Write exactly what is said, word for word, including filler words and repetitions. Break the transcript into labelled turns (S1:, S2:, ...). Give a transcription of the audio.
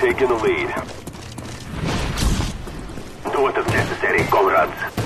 S1: taking the lead. Do what is necessary, comrades.